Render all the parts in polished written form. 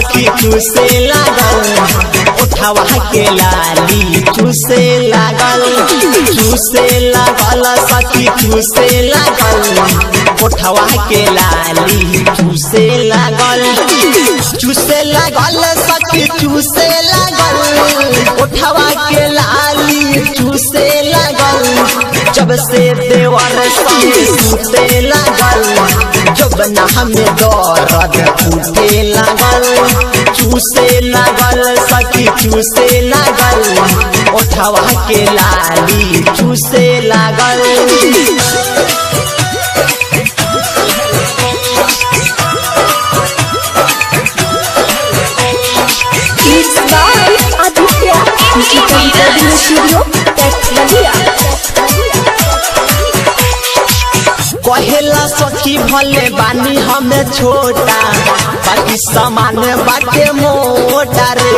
सखी चूसे लागल उठावा के लाली चूसे लागल सखी चूसे लागल उठावा के लाली चूसे लागल सखी चूसे लागल उठावा के लाली चूसे लागल जब से देवर संगे सूते लागल जब न हमें दर्द उठे लागल चूसे लागल सखी चूसे लागल उठावा के लाली चूसे लागल कहेला सखी भले बानी हमें छोटा बाकी सामान बाटे मोटा रे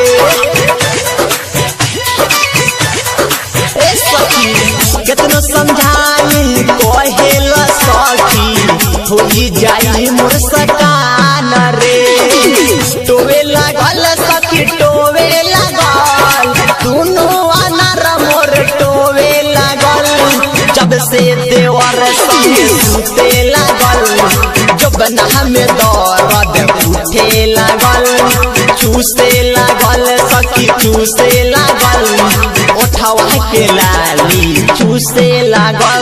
सखी कितना समझाई कहेला सखी होई जाई मोर सकान रे टोवे लागल सखी टोवे लागल दोनों अनार मोर टोवे लागल जब से देवर संगे सूते लागल जब न हमें दर्द उठे लागल चूसे लागल सखी चूसे लागल उठावा के लाली चूसे लागल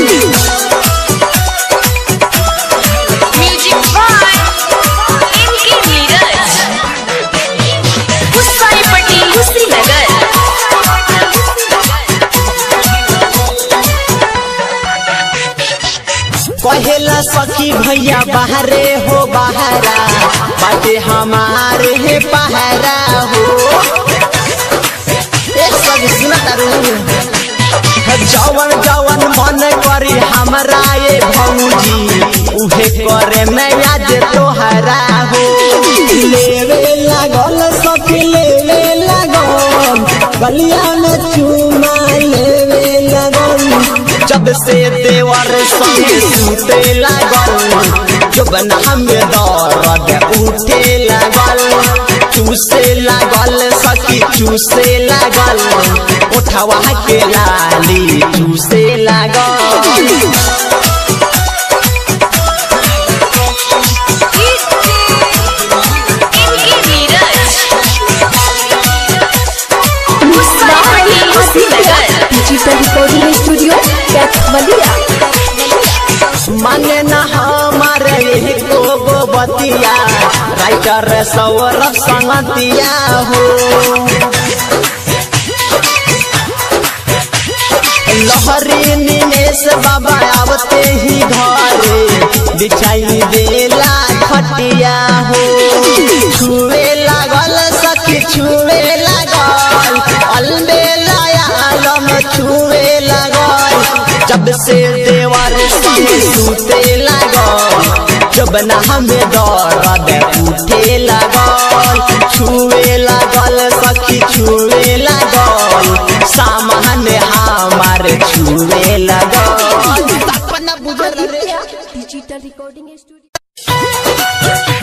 कहेला सखी भैया बाहरे हो बहरा बाटे हमारे है पहरा हो जवन जवन मन करी हमरा ये भौजी उहे करे मैं आज तोहरा हो लेवे लागल सखी लेवे लागल गलिया में चूमा लेवे लागल जब से देवर संगे सूते लागल जब न हमें दर्द उठे लागल चूसे लागल सखी चूसे लागल उठावा के लाली चूसे लागल माने न हमारे को बतिया राइटर सौरभ संगतिया हो लहरी निमेश बाबा आवते ही घरे बिछाई देला खटिया हो छुए लागल सखी छुए लागल अलबेला आलम छुए लागल जब से देवर संगे सूते लागल जब न हमें दर्द उठे लागल छुए लागल सखी छुए लागल सामान हमारे छुए लागल डिजिटल रिकॉर्डिंग स्टूडियो।